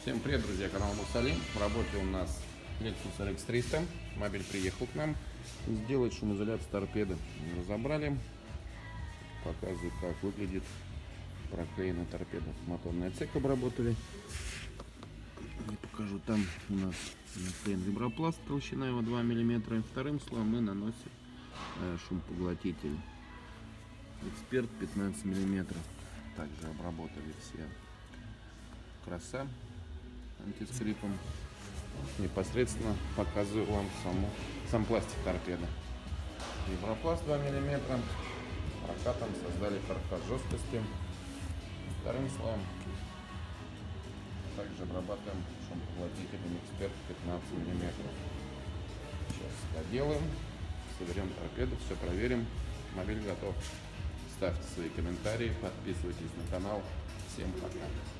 Всем привет, друзья, канал Мусалим. В работе у нас Lexus RX 300. Мобиль приехал к нам сделать шумоизоляцию торпеды. Разобрали. Показываю, как выглядит проклеенная торпеда. Моторный отсек обработали. И покажу, там у нас наклеен вибропласт, толщина его 2 мм. Вторым слоем мы наносим шумопоглотитель Эксперт 15 мм. Также обработали все краса антискрипом. Непосредственно показываю вам сам пластик торпеды. Вибропласт 2 мм. Прокатом создали каркас жесткости. Вторым слоем также обрабатываем шумопоглотителем Эксперт 15 мм. Сейчас доделаем, соберем торпеду, все проверим. Мобиль готов. Ставьте свои комментарии, подписывайтесь на канал. Всем пока.